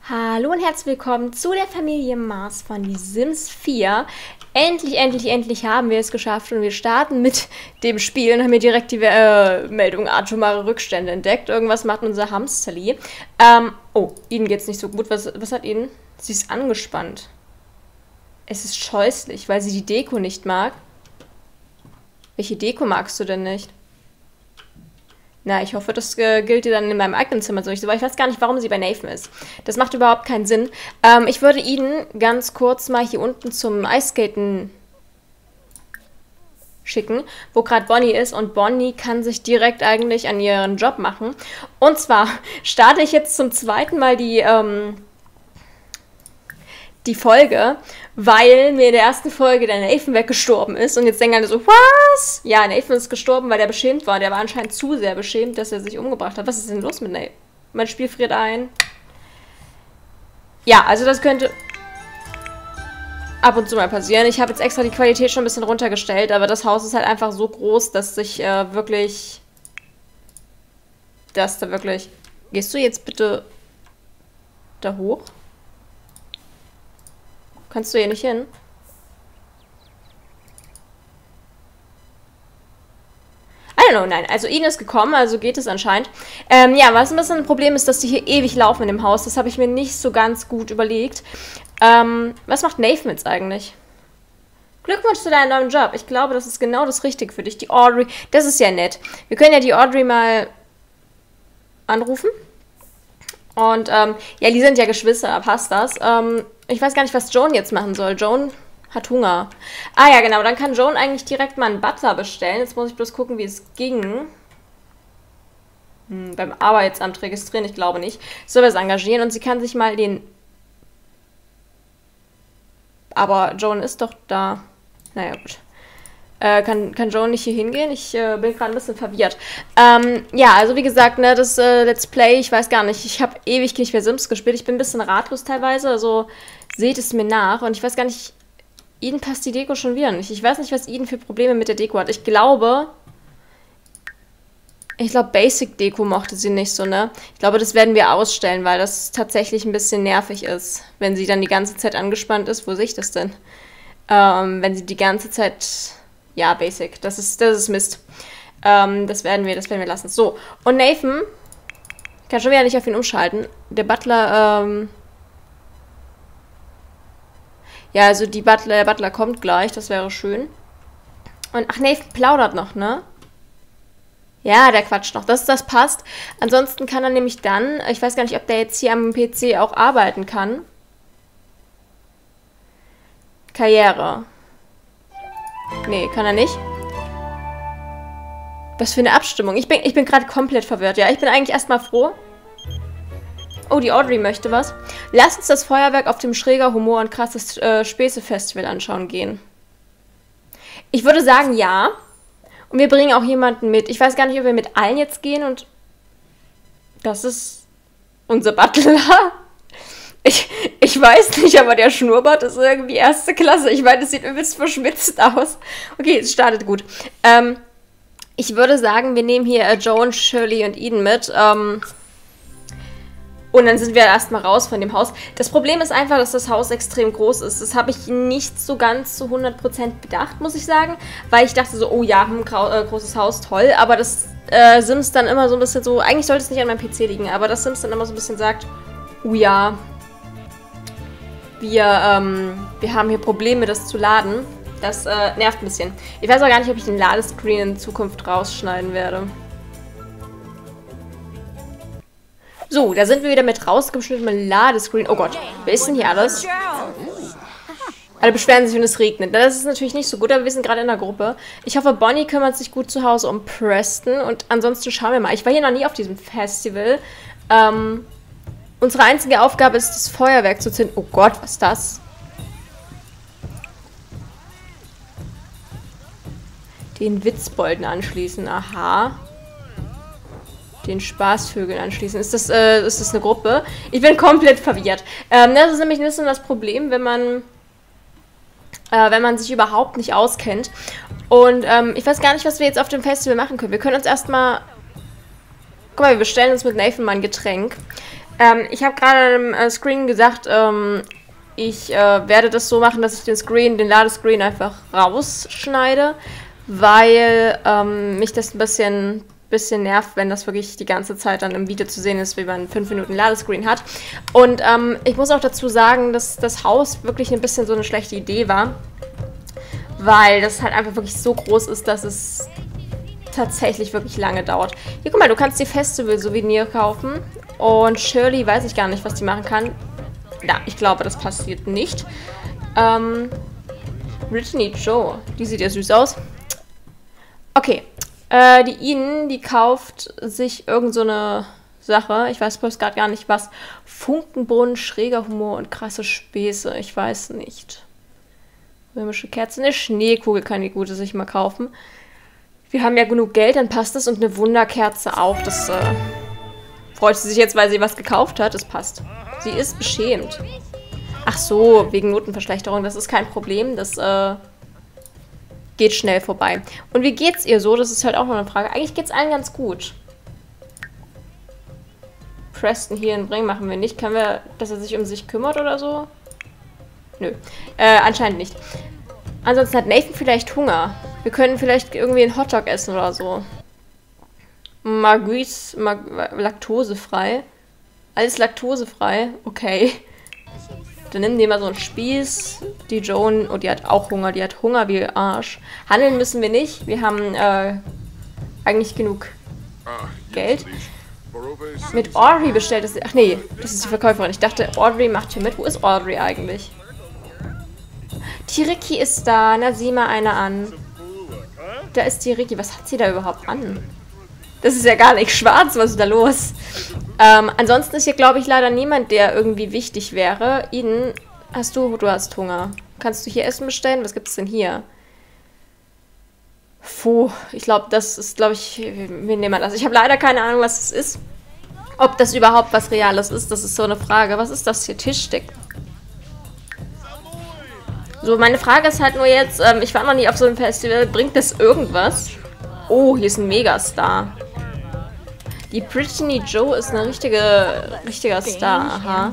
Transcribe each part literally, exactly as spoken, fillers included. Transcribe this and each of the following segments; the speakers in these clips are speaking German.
Hallo und herzlich willkommen zu der Familie Mars von Die Sims vier. Endlich, endlich, endlich haben wir es geschafft und wir starten mit dem Spiel und haben hier direkt die äh, Meldung atomare Rückstände entdeckt. Irgendwas macht unser Hamsterli. Ähm, oh, Ihnen geht's nicht so gut. Was, was hat Ihnen? Sie ist angespannt. Es ist scheußlich, weil sie die Deko nicht mag. Welche Deko magst du denn nicht? Na, ich hoffe, das äh, gilt dir dann in meinem eigenen Zimmer so nicht so, weil ich weiß gar nicht, warum sie bei Nathan ist. Das macht überhaupt keinen Sinn. Ähm, ich würde ihn ganz kurz mal hier unten zum Eiskaten schicken, wo gerade Bonnie ist. Und Bonnie kann sich direkt eigentlich an ihren Job machen. Und zwar starte ich jetzt zum zweiten Mal die, ähm, die Folge, weil mir in der ersten Folge der Nathan weggestorben ist. Und jetzt denken alle so, was? Ja, Nathan ist gestorben, weil der beschämt war. Der war anscheinend zu sehr beschämt, dass er sich umgebracht hat. Was ist denn los mit Nathan? Mein Spiel friert ein. Ja, also das könnte ab und zu mal passieren. Ich habe jetzt extra die Qualität schon ein bisschen runtergestellt, aber das Haus ist halt einfach so groß, dass sich äh, wirklich... Dass da wirklich... Gehst du jetzt bitte da hoch? Kannst du hier nicht hin? I don't know, nein. Also Ihnen ist gekommen, also geht es anscheinend. Ähm, ja, was ein bisschen ein Problem ist, dass die hier ewig laufen in dem Haus. Das habe ich mir nicht so ganz gut überlegt. Ähm, was macht Nathan jetzt eigentlich? Glückwunsch zu deinem neuen Job. Ich glaube, das ist genau das Richtige für dich. Die Audrey, das ist ja nett. Wir können ja die Audrey mal anrufen. Und, ähm, ja, die sind ja Geschwister, passt das. Ähm, ich weiß gar nicht, was Joan jetzt machen soll. Joan hat Hunger. Ah ja, genau, dann kann Joan eigentlich direkt mal einen Butler bestellen. Jetzt muss ich bloß gucken, wie es ging. Hm, beim Arbeitsamt registrieren, ich glaube nicht. Soll wir es engagieren und sie kann sich mal den... Aber Joan ist doch da. Naja, gut. Äh, kann, kann Joan nicht hier hingehen? Ich äh, bin gerade ein bisschen verwirrt. Ähm, ja, also wie gesagt, ne, das äh, Let's Play, ich weiß gar nicht, ich habe ewig nicht mehr Sims gespielt. Ich bin ein bisschen ratlos teilweise, also seht es mir nach. Und ich weiß gar nicht, Eden passt die Deko schon wieder nicht. Ich weiß nicht, was Eden für Probleme mit der Deko hat. Ich glaube, ich glaube, Basic-Deko mochte sie nicht so, ne? Ich glaube, das werden wir ausstellen, weil das tatsächlich ein bisschen nervig ist, wenn sie dann die ganze Zeit angespannt ist. Wo sehe ich das denn? Ähm, wenn sie die ganze Zeit... Ja, Basic. Das ist, das ist Mist. Ähm, das werden wir, das werden wir lassen. So, und Nathan kann schon wieder nicht auf ihn umschalten. Der Butler, ähm... Ja, also die Butler, der Butler kommt gleich, das wäre schön. Und, ach, Nathan plaudert noch, ne? Ja, der quatscht noch. Das, das passt. Ansonsten kann er nämlich dann, ich weiß gar nicht, ob der jetzt hier am P C auch arbeiten kann. Karriere. Nee, kann er nicht. Was für eine Abstimmung. Ich bin, ich bin gerade komplett verwirrt. Ja, ich bin eigentlich erstmal froh. Oh, die Audrey möchte was. Lass uns das Feuerwerk auf dem Schräger Humor und krasses äh, Späße-Festival anschauen gehen. Ich würde sagen, ja. Und wir bringen auch jemanden mit. Ich weiß gar nicht, ob wir mit allen jetzt gehen und... Das ist unser Butler. Ich, ich weiß nicht, aber der Schnurrbart ist irgendwie erste Klasse. Ich meine, es sieht übelst verschmitzt aus. Okay, es startet gut. Ähm, ich würde sagen, wir nehmen hier äh, Joan, Shirley und Eden mit. Ähm, und dann sind wir erstmal raus von dem Haus. Das Problem ist einfach, dass das Haus extrem groß ist. Das habe ich nicht so ganz zu hundert Prozent bedacht, muss ich sagen. Weil ich dachte so, oh ja, ein äh, großes Haus, toll. Aber das äh, Sims dann immer so ein bisschen so... Eigentlich sollte es nicht an meinem P C liegen, aber das Sims dann immer so ein bisschen sagt, oh ja... Wir, ähm, wir haben hier Probleme, das zu laden. Das äh, nervt ein bisschen. Ich weiß auch gar nicht, ob ich den Ladescreen in Zukunft rausschneiden werde. So, da sind wir wieder mit rausgeschnittenem Ladescreen. Oh Gott, wer ist denn hier alles? Alle beschweren sich, wenn es regnet. Das ist natürlich nicht so gut, aber wir sind gerade in der Gruppe. Ich hoffe, Bonnie kümmert sich gut zu Hause um Preston. Und ansonsten schauen wir mal. Ich war hier noch nie auf diesem Festival. Ähm... Unsere einzige Aufgabe ist, das Feuerwerk zu zünden. Oh Gott, was ist das? Den Witzbolden anschließen. Aha. Den Spaßvögeln anschließen. Ist das, äh, ist das eine Gruppe? Ich bin komplett verwirrt. Ähm, das ist nämlich ein bisschen das Problem, wenn man, äh, wenn man sich überhaupt nicht auskennt. Und ähm, ich weiß gar nicht, was wir jetzt auf dem Festival machen können. Wir können uns erstmal... Guck mal, wir bestellen uns mit Nathan mal ein Getränk. Ähm, ich habe gerade im äh, Screen gesagt, ähm, ich äh, werde das so machen, dass ich den Screen, den Ladescreen einfach rausschneide, weil ähm, mich das ein bisschen, bisschen nervt, wenn das wirklich die ganze Zeit dann im Video zu sehen ist, wie man fünf Minuten Ladescreen hat. Und ähm, ich muss auch dazu sagen, dass das Haus wirklich ein bisschen so eine schlechte Idee war, weil das halt einfach wirklich so groß ist, dass es tatsächlich wirklich lange dauert. Hier, guck mal, du kannst die Festival-Souvenir kaufen. Und Shirley weiß ich gar nicht, was die machen kann. Ja, ich glaube, das passiert nicht. Ähm, Brittany Joe. Die sieht ja süß aus. Okay. Äh, die Inen, die kauft sich irgend so eine Sache. Ich weiß bloß gerade gar nicht was. Funkenbohnen, schräger Humor und krasse Späße. Ich weiß nicht. Römische Kerze. Eine Schneekugel kann die Gute sich mal kaufen. Wir haben ja genug Geld, dann passt das. Und eine Wunderkerze auch. Das, äh... freut sie sich jetzt, weil sie was gekauft hat? Das passt. Sie ist beschämt. Ach so, wegen Notenverschlechterung. Das ist kein Problem. Das äh, geht schnell vorbei. Und wie geht's ihr so? Das ist halt auch noch eine Frage. Eigentlich geht's allen ganz gut. Preston hier in Bring machen wir nicht. Können wir, dass er sich um sich kümmert oder so? Nö. Äh, anscheinend nicht. Ansonsten hat Nathan vielleicht Hunger. Wir können vielleicht irgendwie einen Hotdog essen oder so. Marguerite, Mag laktosefrei. Alles laktosefrei. Okay. Dann nimm dir mal so einen Spieß. Die Joan, oh, die hat auch Hunger. Die hat Hunger wie Arsch. Handeln müssen wir nicht. Wir haben äh, eigentlich genug Geld. Mit Audrey bestellt ist. Ach nee, das ist die Verkäuferin. Ich dachte, Audrey macht hier mit. Wo ist Audrey eigentlich? Die Ricky ist da. Na, sieh mal eine an. Da ist die Ricky. Was hat sie da überhaupt an? Das ist ja gar nicht schwarz, was ist da los? Ähm, ansonsten ist hier, glaube ich, leider niemand, der irgendwie wichtig wäre. Eden, hast du, du hast Hunger. Kannst du hier Essen bestellen? Was gibt es denn hier? Puh, ich glaube, das ist, glaube ich, wir nehmen das. Ich habe leider keine Ahnung, was das ist. Ob das überhaupt was Reales ist, das ist so eine Frage. Was ist das hier? Tischdeck. So, meine Frage ist halt nur jetzt, ähm, ich war noch nie auf so einem Festival, bringt das irgendwas? Oh, hier ist ein Megastar. Die Brittany Joe ist eine richtige, richtiger Star, aha.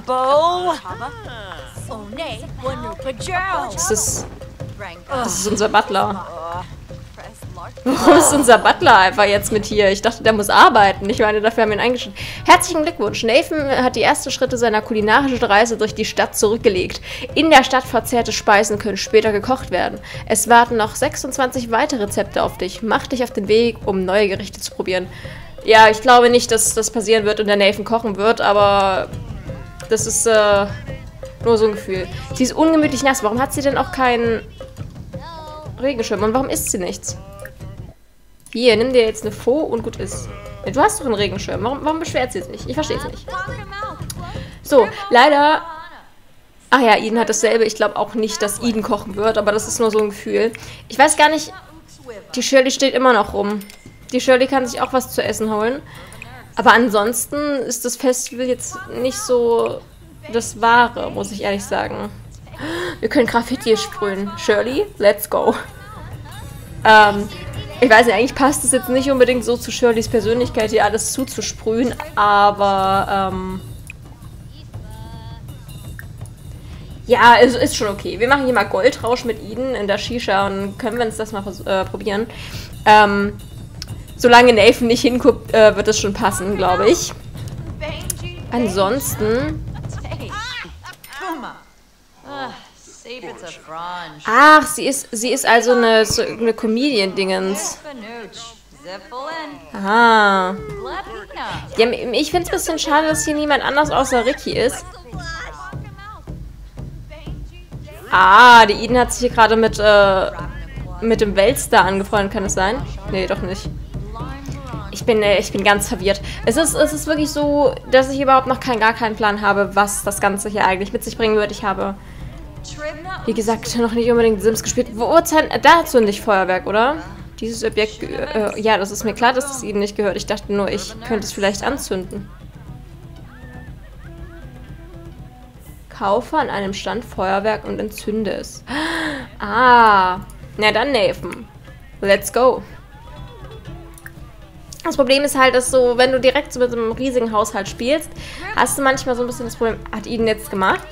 Das ist, das ist unser Butler. Warum ist unser Butler einfach jetzt mit hier? Ich dachte, der muss arbeiten. Ich meine, dafür haben wir ihn eingeschrieben. Herzlichen Glückwunsch. Nathan hat die ersten Schritte seiner kulinarischen Reise durch die Stadt zurückgelegt. In der Stadt verzehrte Speisen können später gekocht werden. Es warten noch sechsundzwanzig weitere Rezepte auf dich. Mach dich auf den Weg, um neue Gerichte zu probieren. Ja, ich glaube nicht, dass das passieren wird und der Nathan kochen wird, aber das ist äh, nur so ein Gefühl. Sie ist ungemütlich nass. Warum hat sie denn auch keinen Regenschirm? Und warum isst sie nichts? Hier, nimm dir jetzt eine Faux und gut ist. Ja, du hast doch einen Regenschirm. Warum, warum beschwert sie sich? Ich verstehe es nicht. So, leider... Ach ja, Eden hat dasselbe. Ich glaube auch nicht, dass Eden kochen wird, aber das ist nur so ein Gefühl. Ich weiß gar nicht... Die Shirley steht immer noch rum. Die Shirley kann sich auch was zu essen holen. Aber ansonsten ist das Festival jetzt nicht so das Wahre, muss ich ehrlich sagen. Wir können Graffiti sprühen. Shirley, let's go. Ähm... Ich weiß nicht, eigentlich passt es jetzt nicht unbedingt so zu Shirleys Persönlichkeit, hier alles zuzusprühen, aber, ähm... ja, es ist schon okay. Wir machen hier mal Goldrausch mit Eden in der Shisha und können wir uns das mal äh, probieren. Ähm, solange Nathan nicht hinguckt, äh, wird es schon passen, glaube ich. Ansonsten... Ach, sie ist, sie ist also eine, so eine Comedian-Dingens. Ah. Ja, ich finde es ein bisschen schade, dass hier niemand anders außer Ricky ist. Ah, die Eden hat sich hier gerade mit, äh, mit dem Weltstar angefreundet, kann es sein? Nee, doch nicht. Ich bin, äh, ich bin ganz verwirrt. Es ist, es ist wirklich so, dass ich überhaupt noch kein, gar keinen Plan habe, was das Ganze hier eigentlich mit sich bringen wird. Ich habe... Wie gesagt, noch nicht unbedingt Sims gespielt. Wo zünden? Da zünde ich Feuerwerk, oder? Dieses Objekt... Äh, ja, das ist mir klar, dass das Ihnen nicht gehört. Ich dachte nur, ich könnte es vielleicht anzünden. Kaufe an einem Stand Feuerwerk und entzünde es. Ah. Na dann, Nathan. Let's go. Das Problem ist halt, dass so, wenn du direkt so mit so einem riesigen Haushalt spielst, hast du manchmal so ein bisschen das Problem, hat Eden jetzt gemacht?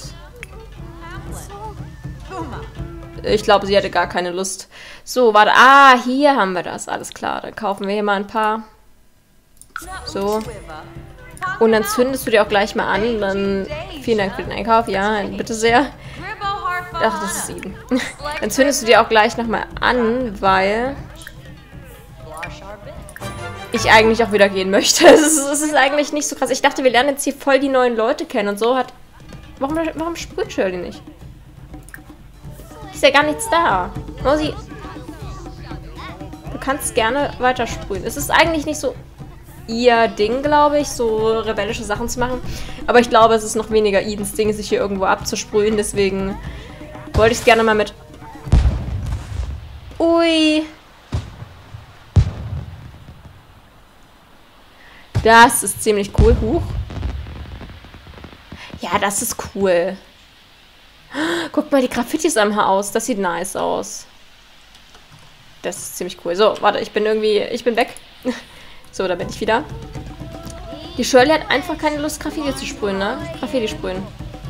Ich glaube, sie hatte gar keine Lust. So, warte. Ah, hier haben wir das. Alles klar. Dann kaufen wir hier mal ein paar. So. Und dann zündest du dir auch gleich mal an. Dann vielen Dank für den Einkauf. Ja, bitte sehr. Ach, das ist Eden. Dann zündest du dir auch gleich nochmal an, weil ich eigentlich auch wieder gehen möchte. Es ist, es ist eigentlich nicht so krass. Ich dachte, wir lernen jetzt hier voll die neuen Leute kennen und so hat... Warum, warum sprüht Shirley nicht? Ist ja gar nichts da. Rosi, du kannst gerne weitersprühen. Es ist eigentlich nicht so ihr Ding, glaube ich, so rebellische Sachen zu machen. Aber ich glaube, es ist noch weniger Edens Ding, sich hier irgendwo abzusprühen. Deswegen wollte ich es gerne mal mit... Ui. Das ist ziemlich cool. Huch. Ja, das ist cool. Guck mal die Graffitis am Haus. Das sieht nice aus. Das ist ziemlich cool. So, warte, ich bin irgendwie... Ich bin weg. So, da bin ich wieder. Die Shirley hat einfach keine Lust, Graffiti zu sprühen, ne? Graffiti sprühen.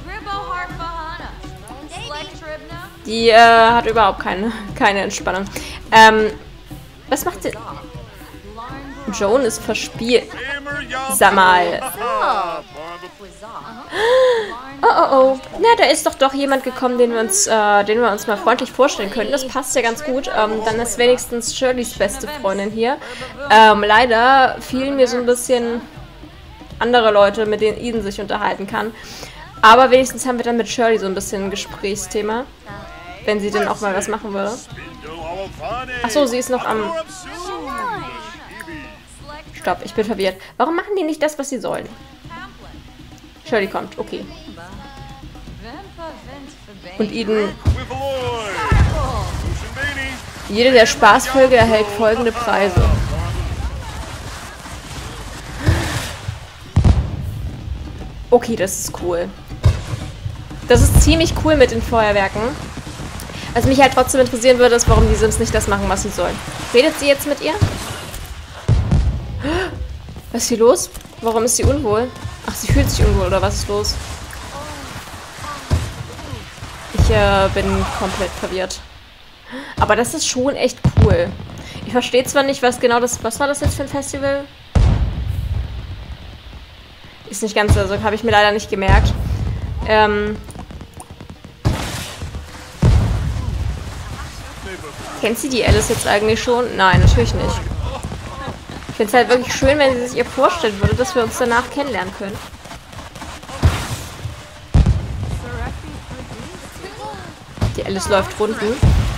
Die äh, hat überhaupt keine, keine Entspannung. Ähm, was macht sie? Joan ist verspielt. Sag mal. Oh, oh, oh. Na, da ist doch doch jemand gekommen, den wir uns, äh, den wir uns mal freundlich vorstellen können. Das passt ja ganz gut. Ähm, dann ist wenigstens Shirleys beste Freundin hier. Ähm, leider fielen mir so ein bisschen andere Leute, mit denen Eden sich unterhalten kann. Aber wenigstens haben wir dann mit Shirley so ein bisschen ein Gesprächsthema. Wenn sie denn auch mal was machen würde. Achso, sie ist noch am... Stopp, ich bin verwirrt. Warum machen die nicht das, was sie sollen? Shirley kommt, okay. Und Eden... Jede der Spaßfolge erhält folgende Preise. Okay, das ist cool. Das ist ziemlich cool mit den Feuerwerken. Was mich halt trotzdem interessieren würde, ist, warum die Sims nicht das machen, was sie sollen. Redet sie jetzt mit ihr? Was ist hier los? Warum ist sie unwohl? Ach, sie fühlt sich unwohl, oder was ist los? Ich äh, bin komplett verwirrt. Aber das ist schon echt cool. Ich verstehe zwar nicht, was genau das... Was war das jetzt für ein Festival? Ist nicht ganz... Also habe ich mir leider nicht gemerkt. Ähm... Kennt sie die Alice jetzt eigentlich schon? Nein, natürlich nicht. Ich finde es halt wirklich schön, wenn sie sich ihr vorstellen würde, dass wir uns danach kennenlernen können. Die Alice läuft runden.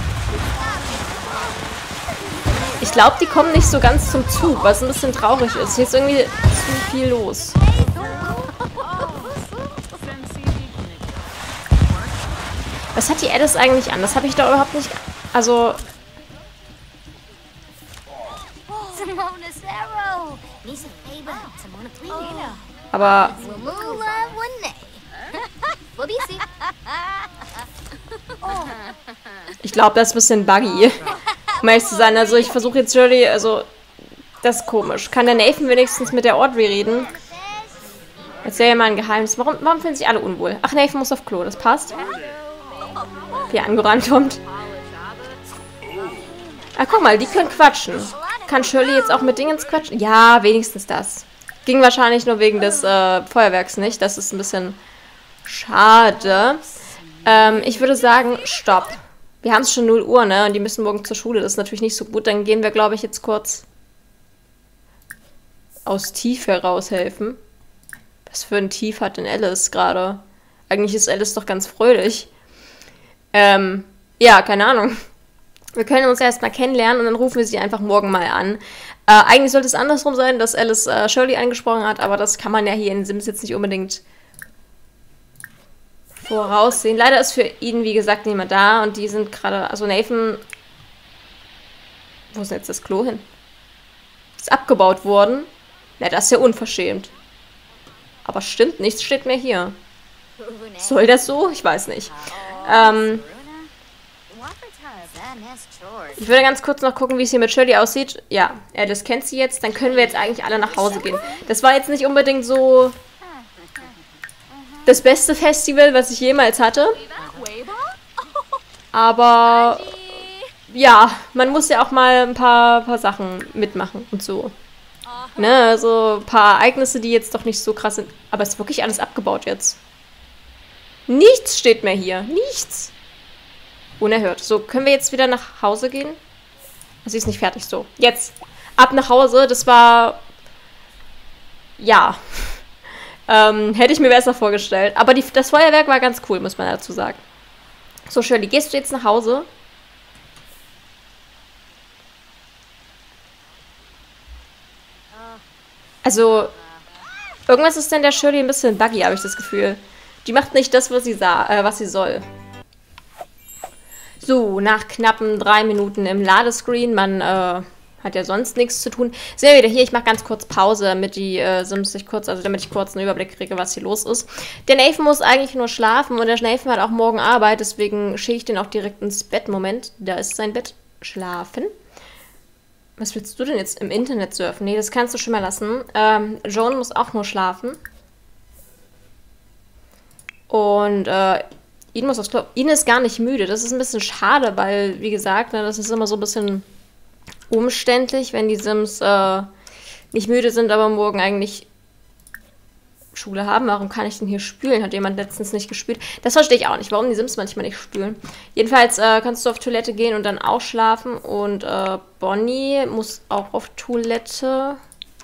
Ich glaube, die kommen nicht so ganz zum Zug, was ein bisschen traurig ist. Hier ist irgendwie zu viel los. Was hat die Alice eigentlich an? Das habe ich doch überhaupt nicht... Also... Aber... Ich glaube, das ist ein bisschen buggy. Um ehrlich zu sein, also ich versuche jetzt Shirley, also... Das ist komisch. Kann der Nathan wenigstens mit der Audrey reden? Erzähl ja mal ein Geheimnis. Warum, warum fühlen sich alle unwohl? Ach, Nathan muss auf Klo, das passt. Wie er angerannt kommt. Ah, guck mal, die können quatschen. Kann Shirley jetzt auch mit Dingens quatschen? Ja, wenigstens das. Ging wahrscheinlich nur wegen des äh, Feuerwerks nicht. Das ist ein bisschen schade. Ähm, ich würde sagen, stopp. Wir haben es schon null Uhr, ne? Und die müssen morgen zur Schule. Das ist natürlich nicht so gut. Dann gehen wir, glaube ich, jetzt kurz aus Tief heraus helfen. Was für ein Tief hat denn Alice gerade? Eigentlich ist Alice doch ganz fröhlich. Ähm, ja, keine Ahnung. Wir können uns erstmal kennenlernen und dann rufen wir sie einfach morgen mal an. Äh, eigentlich sollte es andersrum sein, dass Alice äh, Shirley angesprochen hat, aber das kann man ja hier in Sims jetzt nicht unbedingt voraussehen. Leider ist für ihn, wie gesagt, niemand da und die sind gerade, also Nathan, wo ist denn jetzt das Klo hin? Ist abgebaut worden. Na, das ist ja unverschämt. Aber stimmt, nichts steht mehr hier. Soll das so? Ich weiß nicht. Ähm... Ich würde ganz kurz noch gucken, wie es hier mit Shirley aussieht. Ja, ja, das kennt sie jetzt. Dann können wir jetzt eigentlich alle nach Hause gehen. Das war jetzt nicht unbedingt so das beste Festival, was ich jemals hatte. Aber ja, man muss ja auch mal ein paar, paar Sachen mitmachen und so. Ne, also ein paar Ereignisse, die jetzt doch nicht so krass sind. Aber es ist wirklich alles abgebaut jetzt. Nichts steht mehr hier. Nichts. Unerhört. So, können wir jetzt wieder nach Hause gehen? Sie ist nicht fertig. So, jetzt. Ab nach Hause. Das war... Ja. ähm, hätte ich mir besser vorgestellt. Aber die, das Feuerwerk war ganz cool, muss man dazu sagen. So, Shirley, gehst du jetzt nach Hause? Also, irgendwas ist denn der Shirley ein bisschen buggy, habe ich das Gefühl. Die macht nicht das, was sie, sah, äh, was sie soll. So, nach knappen drei Minuten im Ladescreen, man äh, hat ja sonst nichts zu tun. Sind wir wieder hier, ich mache ganz kurz Pause, damit die äh, Sims sich kurz, also damit ich kurz einen Überblick kriege, was hier los ist. Der Nathan muss eigentlich nur schlafen und der Nathan hat auch morgen Arbeit, deswegen schicke ich den auch direkt ins Bett. Moment, da ist sein Bett. Schlafen. Was willst du denn jetzt im Internet surfen? Nee, das kannst du schon mal lassen. Ähm, Joan muss auch nur schlafen. Und, äh, Ihn muss aufs Klo. Ihn ist gar nicht müde. Das ist ein bisschen schade, weil, wie gesagt, ne, das ist immer so ein bisschen umständlich, wenn die Sims äh, nicht müde sind, aber morgen eigentlich Schule haben. Warum kann ich denn hier spülen? Hat jemand letztens nicht gespült? Das verstehe ich auch nicht, warum die Sims manchmal nicht spülen. Jedenfalls äh, kannst du auf Toilette gehen und dann auch schlafen. Und äh, Bonnie muss auch auf Toilette.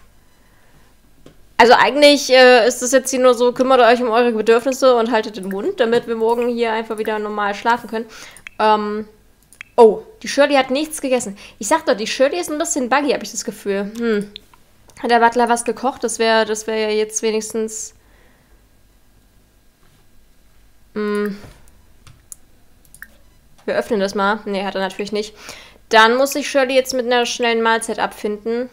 Also eigentlich äh, ist es jetzt hier nur so, kümmert euch um eure Bedürfnisse und haltet den Mund, damit wir morgen hier einfach wieder normal schlafen können. Ähm, oh, die Shirley hat nichts gegessen. Ich sag doch, die Shirley ist ein bisschen buggy, habe ich das Gefühl. Hm. Hat der Butler was gekocht? Das wäre das wär ja jetzt wenigstens... Hm. Wir öffnen das mal. Nee, hat er natürlich nicht. Dann muss sich Shirley jetzt mit einer schnellen Mahlzeit abfinden.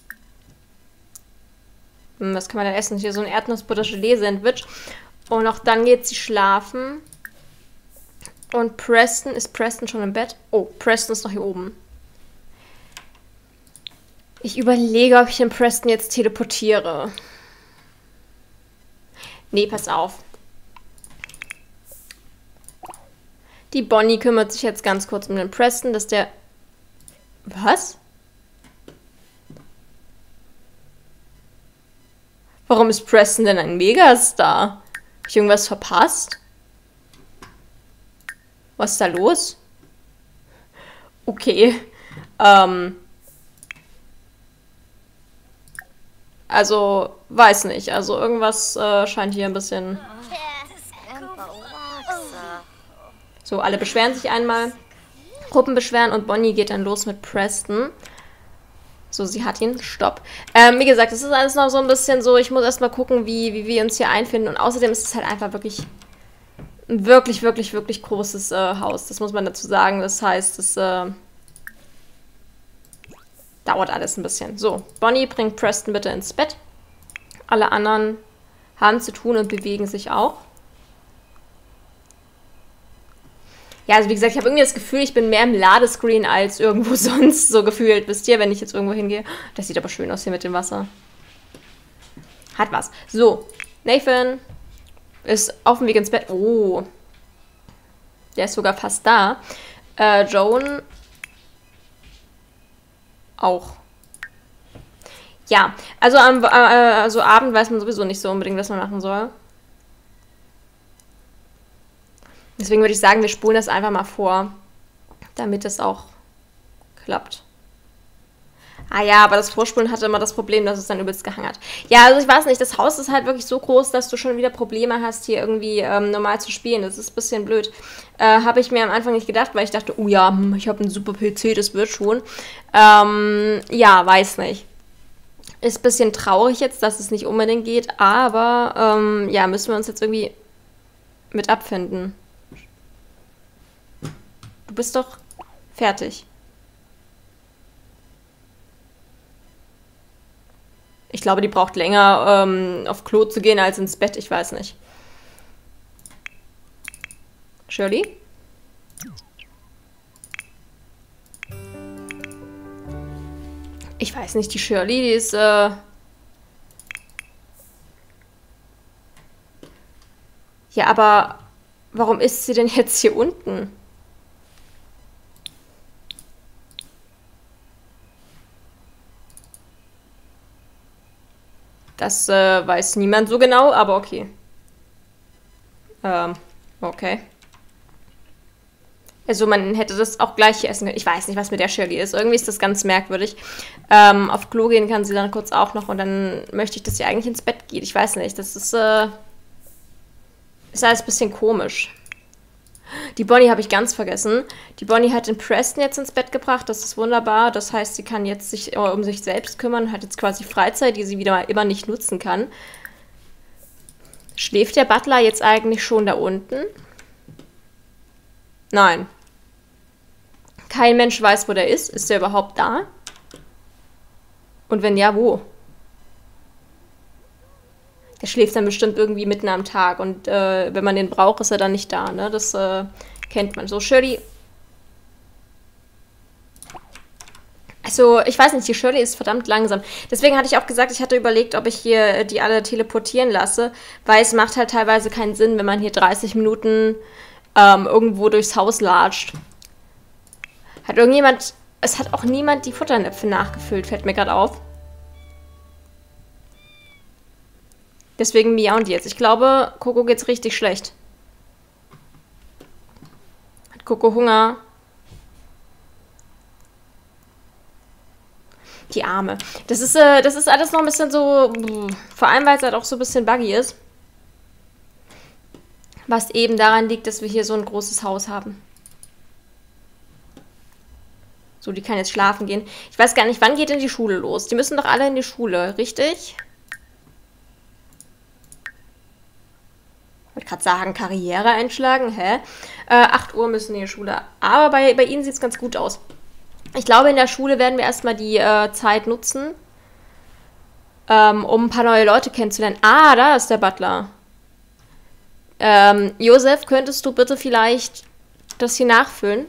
Was kann man denn essen? Hier so ein Erdnussbutter-Gelee-Sandwich. Und auch dann geht sie schlafen. Und Preston, ist Preston schon im Bett? Oh, Preston ist noch hier oben. Ich überlege, ob ich den Preston jetzt teleportiere. Nee, pass auf. Die Bonnie kümmert sich jetzt ganz kurz um den Preston, dass der... Was? Warum ist Preston denn ein Megastar? Habe ich irgendwas verpasst? Was ist da los? Okay. Ähm. Also, weiß nicht. Also, irgendwas äh, scheint hier ein bisschen... So, alle beschweren sich einmal. Gruppen beschweren und Bonnie geht dann los mit Preston. So, sie hat ihn. Stopp. Ähm, wie gesagt, es ist alles noch so ein bisschen so, ich muss erstmal gucken, wie, wie wir uns hier einfinden. Und außerdem ist es halt einfach wirklich ein wirklich, wirklich, wirklich großes äh, Haus. Das muss man dazu sagen. Das heißt, es äh, dauert alles ein bisschen. So, Bonnie bringt Preston bitte ins Bett. Alle anderen haben zu tun und bewegen sich auch. Ja, also wie gesagt, ich habe irgendwie das Gefühl, ich bin mehr im Ladescreen als irgendwo sonst so gefühlt. Wisst ihr, wenn ich jetzt irgendwo hingehe. Das sieht aber schön aus hier mit dem Wasser. Hat was. So, Nathan ist auf dem Weg ins Bett. Oh. Der ist sogar fast da. Äh, Joan auch. Ja, also am äh, also Abend weiß man sowieso nicht so unbedingt, was man machen soll. Deswegen würde ich sagen, wir spulen das einfach mal vor, damit es auch klappt. Ah ja, aber das Vorspulen hatte immer das Problem, dass es dann übelst gehangen hat. Ja, also ich weiß nicht, das Haus ist halt wirklich so groß, dass du schon wieder Probleme hast, hier irgendwie ähm, normal zu spielen. Das ist ein bisschen blöd. Äh, habe ich mir am Anfang nicht gedacht, weil ich dachte, oh ja, ich habe einen super P C, das wird schon. Ähm, ja, weiß nicht. Ist ein bisschen traurig jetzt, dass es nicht unbedingt geht, aber ähm, ja, müssen wir uns jetzt irgendwie mit abfinden. Du bist doch fertig. Ich glaube, die braucht länger, ähm, auf Klo zu gehen, als ins Bett. Ich weiß nicht. Shirley? Ich weiß nicht, die Shirley, die ist, äh... Ja, aber warum ist sie denn jetzt hier unten? Das äh, weiß niemand so genau, aber okay. Ähm, okay. Also man hätte das auch gleich hier essen können. Ich weiß nicht, was mit der Shirley ist. Irgendwie ist das ganz merkwürdig. Ähm, auf Klo gehen kann sie dann kurz auch noch und dann möchte ich, dass sie eigentlich ins Bett geht. Ich weiß nicht, das ist, äh, ist alles ein bisschen komisch. Die Bonnie habe ich ganz vergessen. Die Bonnie hat den Preston jetzt ins Bett gebracht. Das ist wunderbar. Das heißt, sie kann jetzt sich um sich selbst kümmern. Hat jetzt quasi Freizeit, die sie wieder mal immer nicht nutzen kann. Schläft der Butler jetzt eigentlich schon da unten? Nein. Kein Mensch weiß, wo der ist. Ist der überhaupt da? Und wenn ja, wo? Der schläft dann bestimmt irgendwie mitten am Tag. Und äh, wenn man den braucht, ist er dann nicht da. Ne? Das äh, kennt man. So, Shirley. Also, ich weiß nicht, die Shirley ist verdammt langsam. Deswegen hatte ich auch gesagt, ich hatte überlegt, ob ich hier die alle teleportieren lasse. Weil es macht halt teilweise keinen Sinn, wenn man hier dreißig Minuten ähm, irgendwo durchs Haus latscht. Hat irgendjemand... Es hat auch niemand die Futternäpfe nachgefüllt, fällt mir gerade auf. Deswegen miauen die jetzt. Ich glaube, Coco geht's richtig schlecht. Hat Coco Hunger? Die Arme. Das ist, äh, das ist alles noch ein bisschen so... Vor allem, weil es halt auch so ein bisschen buggy ist. Was eben daran liegt, dass wir hier so ein großes Haus haben. So, die kann jetzt schlafen gehen. Ich weiß gar nicht, wann geht denn die Schule los? Die müssen doch alle in die Schule, richtig? Ich wollte gerade sagen, Karriere einschlagen, hä? Äh, acht Uhr müssen in die Schule. Aber bei, bei ihnen sieht es ganz gut aus. Ich glaube, in der Schule werden wir erstmal die äh, Zeit nutzen, ähm, um ein paar neue Leute kennenzulernen. Ah, da ist der Butler. Ähm, Josef, könntest du bitte vielleicht das hier nachfüllen?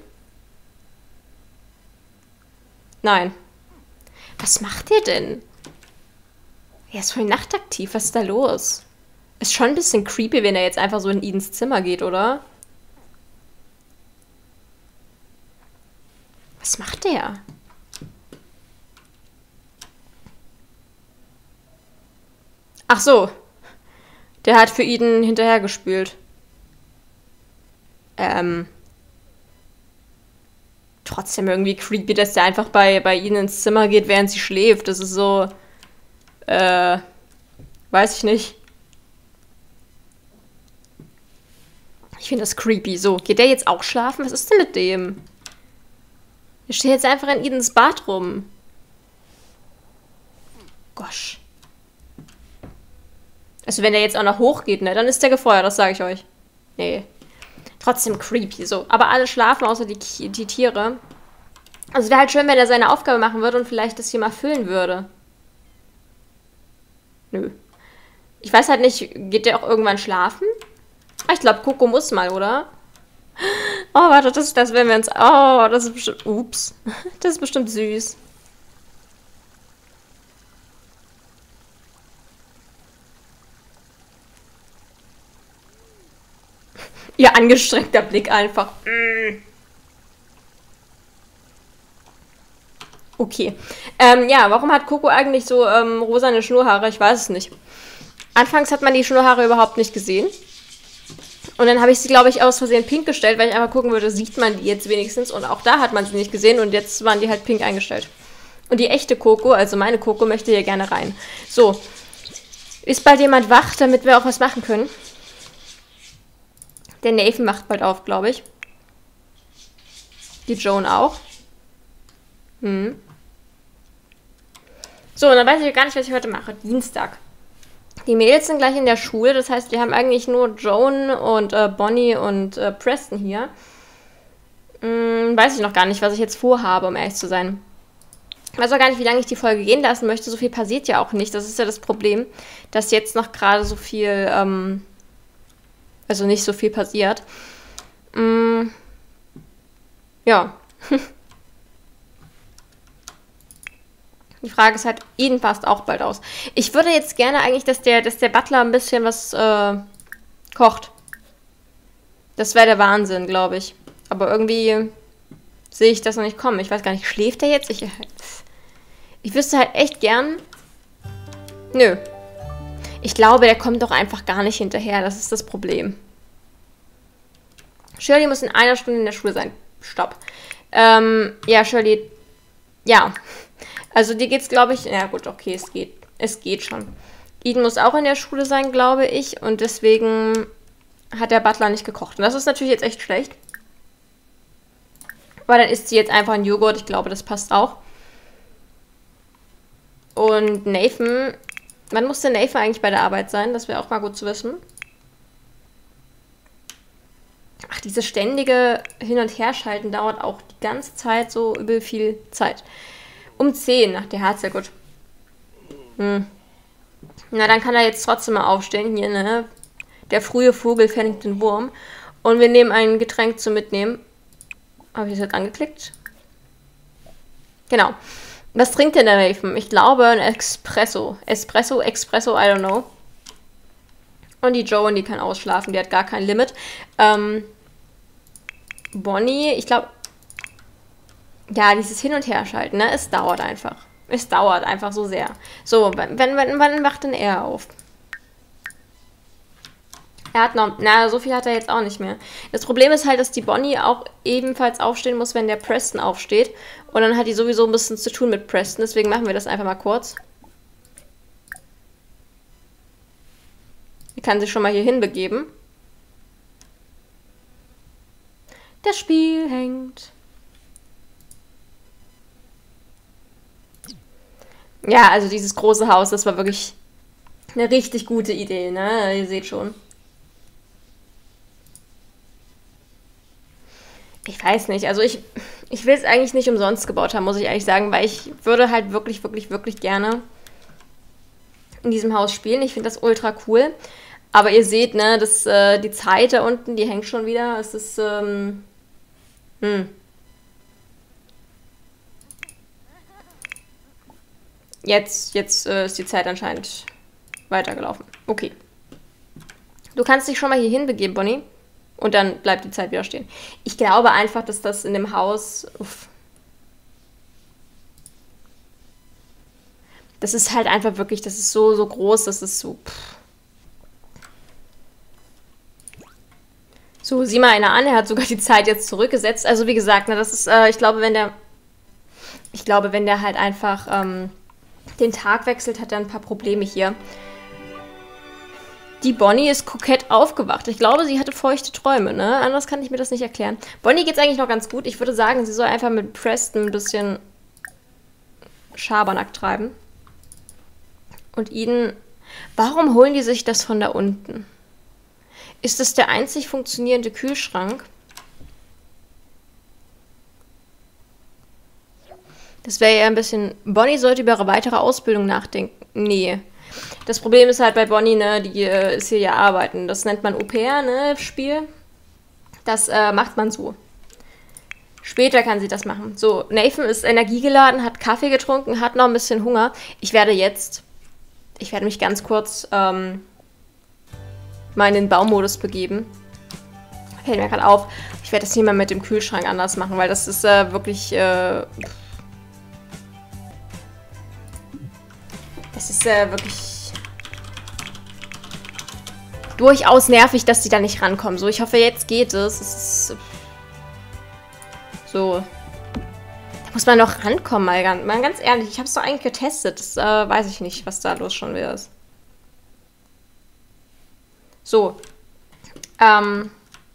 Nein. Was macht ihr denn? Er ist voll nachtaktiv. Was ist da los? Ist schon ein bisschen creepy, wenn er jetzt einfach so in Edens Zimmer geht, oder? Was macht der? Ach so. Der hat für Eden hinterhergespült. Ähm. Trotzdem irgendwie creepy, dass der einfach bei, bei Eden ins Zimmer geht, während sie schläft. Das ist so... Äh... Weiß ich nicht. Ich finde das creepy. So, geht der jetzt auch schlafen? Was ist denn mit dem? Der steht jetzt einfach in Edens Bad rum. Gosh. Also wenn der jetzt auch noch hochgeht, ne, dann ist der gefeuert, das sage ich euch. Nee. Trotzdem creepy, so. Aber alle schlafen, außer die, die Tiere. Also wäre halt schön, wenn er seine Aufgabe machen würde und vielleicht das hier mal füllen würde. Nö. Ich weiß halt nicht, geht der auch irgendwann schlafen? Ah, ich glaube, Coco muss mal, oder? Oh, warte, das, das werden wir uns... Oh, das ist bestimmt... Ups. Das ist bestimmt süß. Ihr angestrengter Blick einfach. Okay. Ähm, ja, warum hat Coco eigentlich so ähm, rosane Schnurrhaare? Ich weiß es nicht. Anfangs hat man die Schnurrhaare überhaupt nicht gesehen. Und dann habe ich sie, glaube ich, aus Versehen pink gestellt, weil ich einfach gucken würde, sieht man die jetzt wenigstens. Und auch da hat man sie nicht gesehen und jetzt waren die halt pink eingestellt. Und die echte Coco, also meine Coco, möchte hier gerne rein. So. Ist bald jemand wach, damit wir auch was machen können? Der Nathan macht bald auf, glaube ich. Die Joan auch. Hm. So, und dann weiß ich gar nicht, was ich heute mache. Dienstag. Die Mädels sind gleich in der Schule, das heißt, wir haben eigentlich nur Joan und äh, Bonnie und äh, Preston hier. Hm, weiß ich noch gar nicht, was ich jetzt vorhabe, um ehrlich zu sein. Ich weiß auch gar nicht, wie lange ich die Folge gehen lassen möchte. So viel passiert ja auch nicht. Das ist ja das Problem, dass jetzt noch gerade so viel, ähm, also nicht so viel passiert. Hm, ja. Die Frage ist halt, Eden passt auch bald aus. Ich würde jetzt gerne eigentlich, dass der, dass der Butler ein bisschen was äh, kocht. Das wäre der Wahnsinn, glaube ich. Aber irgendwie sehe ich das noch nicht kommen. Ich weiß gar nicht, schläft der jetzt? Ich, ich wüsste halt echt gern... Nö. Ich glaube, der kommt doch einfach gar nicht hinterher. Das ist das Problem. Shirley muss in einer Stunde in der Schule sein. Stopp. Ähm, ja, Shirley... Ja. Also dir geht's, glaube ich... Ja gut, okay, es geht. Es geht schon. Eden muss auch in der Schule sein, glaube ich. Und deswegen hat der Butler nicht gekocht. Und das ist natürlich jetzt echt schlecht. Weil dann isst sie jetzt einfach einen Joghurt. Ich glaube, das passt auch. Und Nathan... Wann muss denn Nathan eigentlich bei der Arbeit sein? Das wäre auch mal gut zu wissen. Ach, dieses ständige Hin- und Herschalten dauert auch die ganze Zeit so übel viel Zeit. Um zehn. Ach, der hat ja gut. Hm. Na, dann kann er jetzt trotzdem mal aufstehen. Hier, ne? Der frühe Vogel fängt den Wurm. Und wir nehmen ein Getränk zum Mitnehmen. Habe ich das jetzt angeklickt? Genau. Was trinkt denn der Nathan? Ich glaube ein Espresso. Espresso, Espresso, I don't know. Und die Joan, die kann ausschlafen. Die hat gar kein Limit. Ähm, Bonnie, ich glaube... Ja, dieses Hin- und Herschalten, ne? Es dauert einfach. Es dauert einfach so sehr. So, wann, wann, wann wacht denn er auf? Er hat noch... Na, so viel hat er jetzt auch nicht mehr. Das Problem ist halt, dass die Bonnie auch ebenfalls aufstehen muss, wenn der Preston aufsteht. Und dann hat die sowieso ein bisschen zu tun mit Preston. Deswegen machen wir das einfach mal kurz. Die kann sich schon mal hier hinbegeben. Das Spiel hängt. Ja, also dieses große Haus, das war wirklich eine richtig gute Idee, ne? Ihr seht schon. Ich weiß nicht, also ich, ich will es eigentlich nicht umsonst gebaut haben, muss ich ehrlich sagen, weil ich würde halt wirklich, wirklich, wirklich gerne in diesem Haus spielen. Ich finde das ultra cool. Aber ihr seht, ne, dass äh, die Zeit da unten, die hängt schon wieder. Es ist, ähm, hm. Jetzt, jetzt äh, ist die Zeit anscheinend weitergelaufen. Okay. Du kannst dich schon mal hier hinbegeben, Bonnie. Und dann bleibt die Zeit wieder stehen. Ich glaube einfach, dass das in dem Haus... Uff. Das ist halt einfach wirklich, das ist so, so groß, das ist so... Pff. So, sieh mal einer an, er hat sogar die Zeit jetzt zurückgesetzt. Also wie gesagt, ne, das ist, äh, ich glaube, wenn der... Ich glaube, wenn der halt einfach ähm, den Tag wechselt, hat er ein paar Probleme hier. Die Bonnie ist kokett aufgewacht. Ich glaube, sie hatte feuchte Träume, ne? Anders kann ich mir das nicht erklären. Bonnie geht's eigentlich noch ganz gut. Ich würde sagen, sie soll einfach mit Preston ein bisschen Schabernack treiben. Und Eden... Warum holen die sich das von da unten? Ist das der einzig funktionierende Kühlschrank? Das wäre ja ein bisschen... Bonnie sollte über ihre weitere Ausbildung nachdenken. Nee. Das Problem ist halt bei Bonnie, ne, die äh, ist hier ja arbeiten. Das nennt man Au pair, ne, Spiel. Das äh, macht man so. Später kann sie das machen. So, Nathan ist energiegeladen, hat Kaffee getrunken, hat noch ein bisschen Hunger. Ich werde jetzt, ich werde mich ganz kurz ähm, mal in den Baumodus begeben. Fällt mir gerade auf. Ich werde das hier mal mit dem Kühlschrank anders machen, weil das ist äh, wirklich... Äh, Das ist äh, wirklich durchaus nervig, dass die da nicht rankommen. So, ich hoffe, jetzt geht es. Es ist so. Da muss man doch rankommen, mal ganz, mal ganz ehrlich. Ich habe es doch eigentlich getestet. Das äh, weiß ich nicht, was da los schon wieder ist. So. Ähm.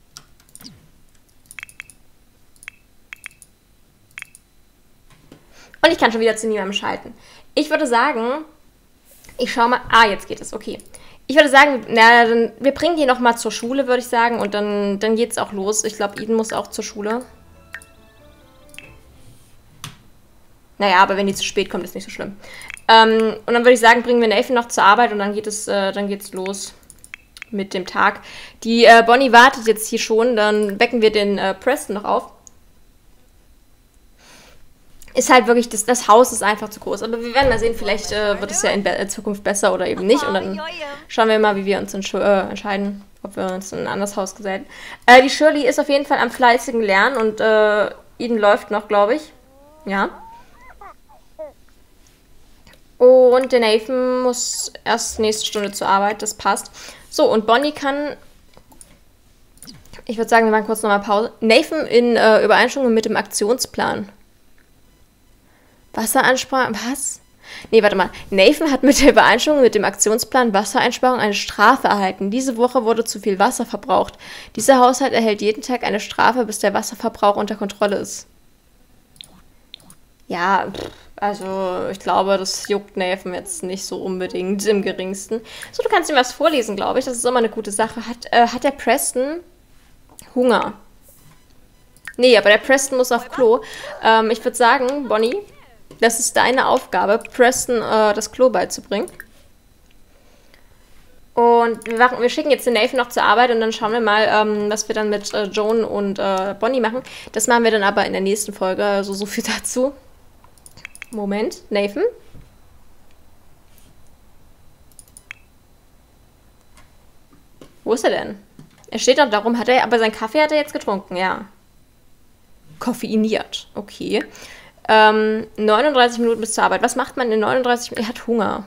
Und ich kann schon wieder zu niemandem schalten. Ich würde sagen... Ich schau mal. Ah, jetzt geht es. Okay. Ich würde sagen, na, dann, wir bringen die noch mal zur Schule, würde ich sagen. Und dann, dann geht es auch los. Ich glaube, Eden muss auch zur Schule. Naja, aber wenn die zu spät kommt, ist nicht so schlimm. Ähm, und dann würde ich sagen, bringen wir Nathan noch zur Arbeit und dann geht es, äh, dann geht's los mit dem Tag. Die äh, Bonnie wartet jetzt hier schon. Dann wecken wir den äh, Preston noch auf. Ist halt wirklich, das, das Haus ist einfach zu groß. Aber wir werden mal sehen, vielleicht äh, wird es ja in, Be in Zukunft besser oder eben nicht. Und dann schauen wir mal, wie wir uns entsch äh, entscheiden, ob wir uns in ein anderes Haus gesellen. Äh, die Shirley ist auf jeden Fall am fleißigen Lernen und äh, Eden läuft noch, glaube ich. Ja. Und der Nathan muss erst nächste Stunde zur Arbeit, das passt. So, und Bonnie kann... Ich würde sagen, wir machen kurz nochmal Pause. Nathan in äh, Übereinstimmung mit dem Aktionsplan. Wassereinsparung, was? Nee, warte mal. Nathan hat mit der Übereinstimmung mit dem Aktionsplan Wassereinsparung eine Strafe erhalten. Diese Woche wurde zu viel Wasser verbraucht. Dieser Haushalt erhält jeden Tag eine Strafe, bis der Wasserverbrauch unter Kontrolle ist. Ja, pff, also ich glaube, das juckt Nathan jetzt nicht so unbedingt im geringsten. So, du kannst ihm was vorlesen, glaube ich. Das ist immer eine gute Sache. Hat, äh, hat der Preston Hunger? Nee, aber der Preston muss auf Klo. Ähm, ich würde sagen, Bonnie, das ist deine Aufgabe, Preston äh, das Klo beizubringen. Und wir, machen, wir schicken jetzt den Nathan noch zur Arbeit und dann schauen wir mal, ähm, was wir dann mit äh, Joan und äh, Bonnie machen. Das machen wir dann aber in der nächsten Folge, also so viel dazu. Moment, Nathan? Wo ist er denn? Er steht doch darum, hat er, aber seinen Kaffee hat er jetzt getrunken, ja. Koffeiniert, okay. Ähm, neununddreißig Minuten bis zur Arbeit. Was macht man in neununddreißig Minuten? Er hat Hunger.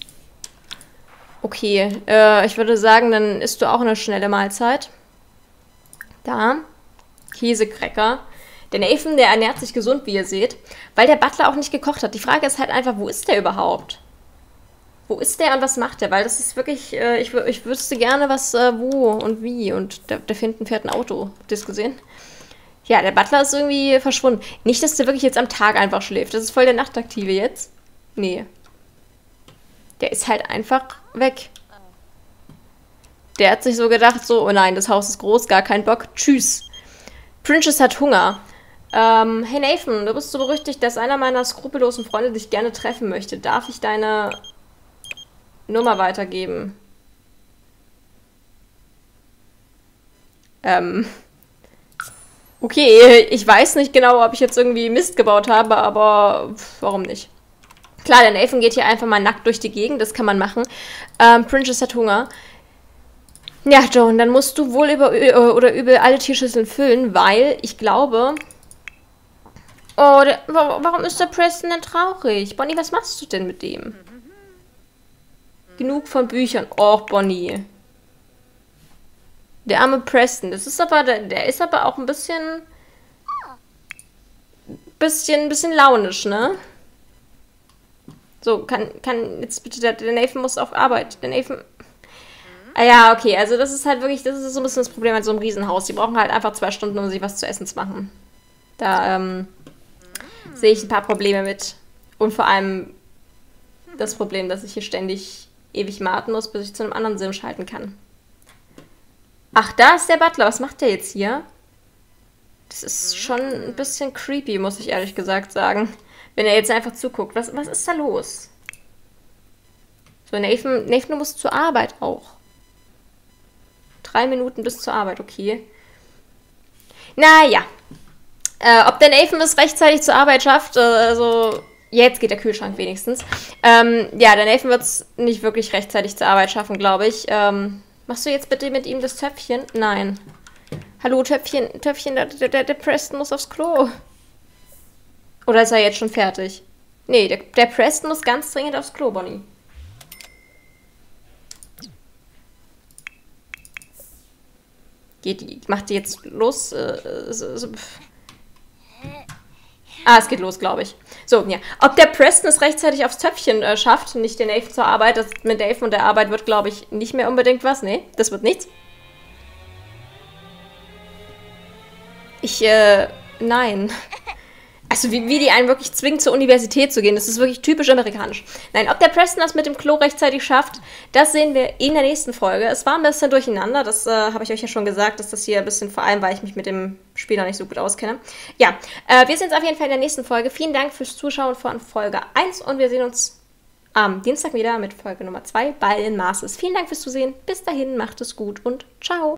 Okay, äh, ich würde sagen, dann isst du auch eine schnelle Mahlzeit. Da. Käsecracker. Der Nathan, der ernährt sich gesund, wie ihr seht, weil der Butler auch nicht gekocht hat. Die Frage ist halt einfach, wo ist der überhaupt? Wo ist der und was macht der? Weil das ist wirklich, äh, ich, ich wüsste gerne, was, äh, wo und wie. Und da, da hinten fährt ein Auto. Habt ihr das gesehen? Ja, der Butler ist irgendwie verschwunden. Nicht, dass der wirklich jetzt am Tag einfach schläft. Das ist voll der Nachtaktive jetzt. Nee. Der ist halt einfach weg. Der hat sich so gedacht, so, oh nein, das Haus ist groß, gar kein Bock. Tschüss. Princess hat Hunger. Ähm, hey Nathan, du bist so berüchtigt, dass einer meiner skrupellosen Freunde dich gerne treffen möchte. Darf ich deine Nummer weitergeben? Ähm... Okay, ich weiß nicht genau, ob ich jetzt irgendwie Mist gebaut habe, aber warum nicht? Klar, der Nathan geht hier einfach mal nackt durch die Gegend, das kann man machen. Ähm, Princess hat Hunger. Ja, Joan, dann musst du wohl über oder übel alle Tierschüsseln füllen, weil ich glaube... Oh, der, warum ist der Preston denn traurig? Bonnie, was machst du denn mit dem? Genug von Büchern. Och, Bonnie. Der arme Preston. Das ist aber, der, der ist aber auch ein bisschen, bisschen, bisschen launisch, ne? So, kann, kann, jetzt bitte, der, der Nathan muss auf Arbeit. Der Nathan... Ah ja, okay, also das ist halt wirklich, das ist so ein bisschen das Problem mit so einem Riesenhaus. Die brauchen halt einfach zwei Stunden, um sich was zu essen zu machen. Da, ähm, sehe ich ein paar Probleme mit. Und vor allem das Problem, dass ich hier ständig ewig warten muss, bis ich zu einem anderen Sim schalten kann. Ach, da ist der Butler. Was macht der jetzt hier? Das ist schon ein bisschen creepy, muss ich ehrlich gesagt sagen. Wenn er jetzt einfach zuguckt. Was, was ist da los? So, Nathan, Nathan, du musst zur Arbeit auch. Drei Minuten bis zur Arbeit, okay. Naja. Äh, ob der Nathan es rechtzeitig zur Arbeit schafft, äh, also... Jetzt geht der Kühlschrank wenigstens. Ähm, ja, der Nathan wird es nicht wirklich rechtzeitig zur Arbeit schaffen, glaube ich. Ähm... Machst du jetzt bitte mit ihm das Töpfchen? Nein. Hallo, Töpfchen, Töpfchen, der, der, der Preston muss aufs Klo. Oder ist er jetzt schon fertig? Nee, der, der Preston muss ganz dringend aufs Klo, Bonnie. Geht die, macht die jetzt los? Äh, so, so. Ah, es geht los, glaube ich. So, ja. Ob der Preston es rechtzeitig aufs Töpfchen äh, schafft, nicht den Dave zur Arbeit, das mit Dave und der Arbeit wird, glaube ich, nicht mehr unbedingt was. Nee, das wird nichts. Ich, äh, nein. Also wie, wie die einen wirklich zwingen, zur Universität zu gehen, das ist wirklich typisch amerikanisch. Nein, ob der Preston das mit dem Klo rechtzeitig schafft, das sehen wir in der nächsten Folge. Es war ein bisschen durcheinander, das äh, habe ich euch ja schon gesagt, dass das hier ein bisschen, vor allem, weil ich mich mit dem Spiel noch nicht so gut auskenne. Ja, äh, wir sehen uns auf jeden Fall in der nächsten Folge. Vielen Dank fürs Zuschauen von Folge eins und wir sehen uns am Dienstag wieder mit Folge Nummer zwei bei den Masters. Vielen Dank fürs Zusehen, bis dahin, macht es gut und ciao!